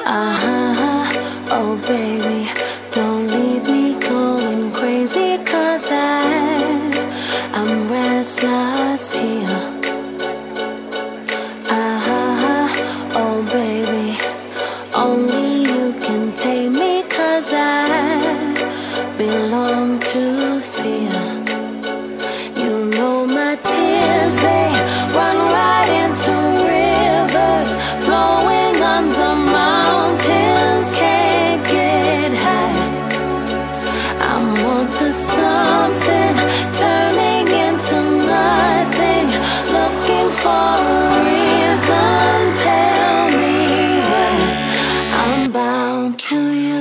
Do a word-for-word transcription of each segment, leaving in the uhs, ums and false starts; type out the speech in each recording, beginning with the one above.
Uh-huh, oh baby, don't leave me going crazy, 'cause I, I'm restless here. Uh-huh, oh baby, only you can take me, 'cause I belong to fear. You know my tears, they run right into rivers, flowing under mountains, can't get high. I'm onto something, turning into nothing, looking for a reason. Tell me why I'm bound to you.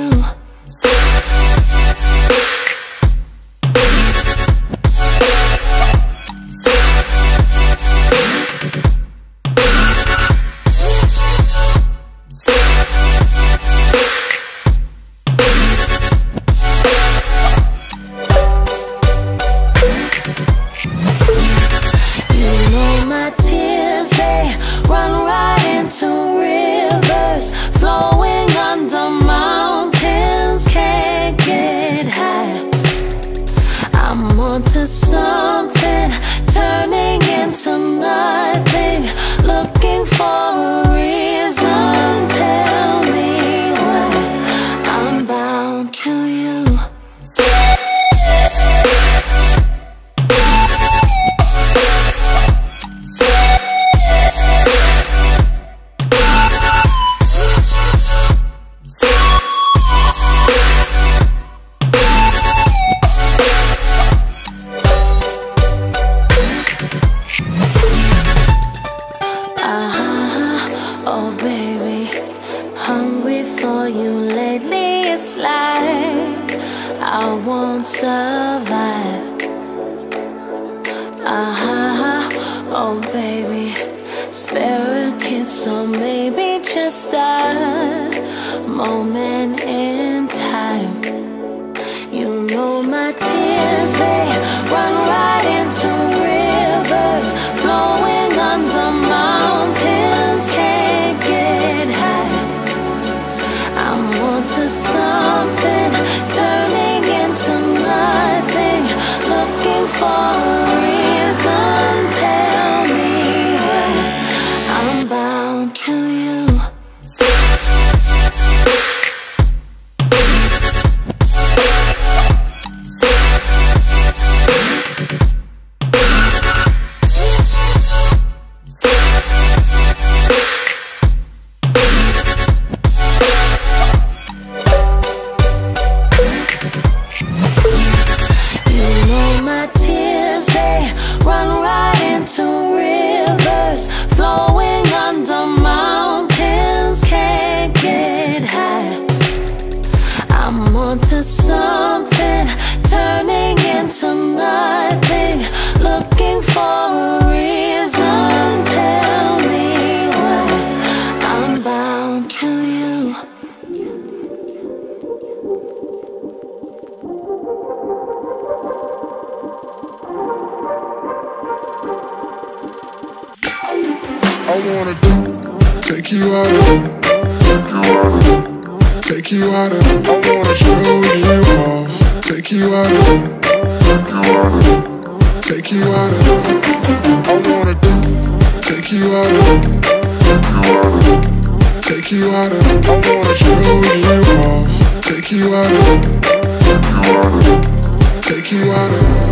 I'm onto something, turning into nothing, looking for a reason. Tell me why I'm bound to you. Oh baby, hungry for you lately, it's like I won't survive. Uh-huh, oh baby, spare a kiss or maybe just a moment in time. You know my tears, they run right into rivers, flowing under mountains, can't get high. I'm onto something, turning into nothing, looking for a reason. Tell me why I'm bound to you. Flowing under mountains, can't get high. I'm onto something, turning into nothing, looking for a reason. Tell me why I'm bound to you. I wanna take you out of, take you out of, I wanna show you off. Take you out of, take you out of, I wanna take you out of, take you out of, I wanna show you off. Take you out of, take you out of.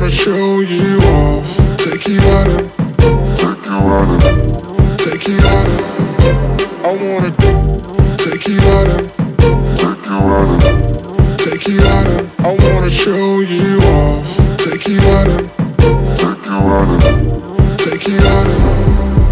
wanna show you off. Take you out and take you out and take you out and I wanna take you out and take you out and take you out and I wanna show you off. Take you out and take you out and take you out and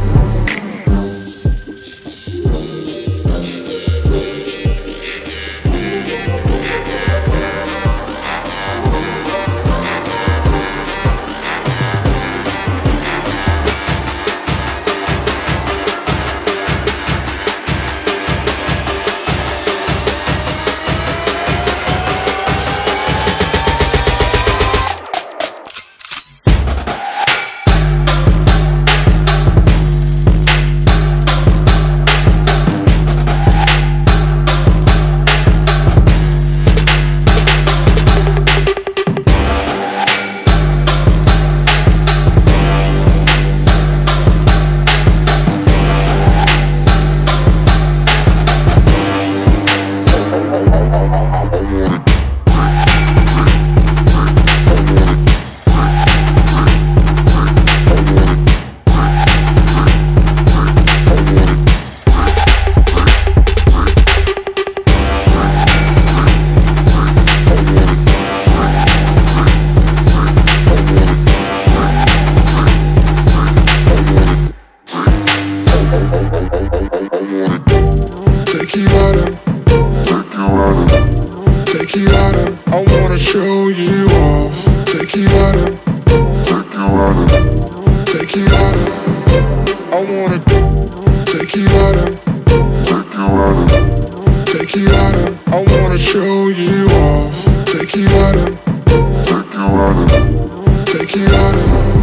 take you out and take you out and take you out and I wanna show you off. Take you out and take you out and take you out and I wanna take you out and take you out and take you out and I wanna show you off. Take you out and take you out and take you out and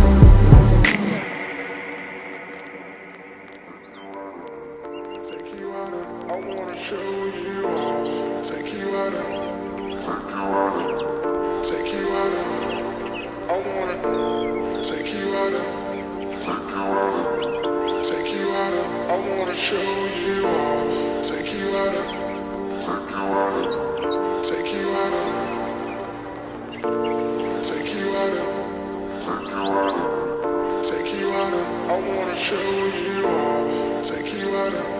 I wanna show you off. Take you out and take you out and take you out and I wanna take you out and take you out and take you out and I wanna show you off. Take you out and take you out and take you out and take you out and take you out and take you out and I wanna show you off. Take you out and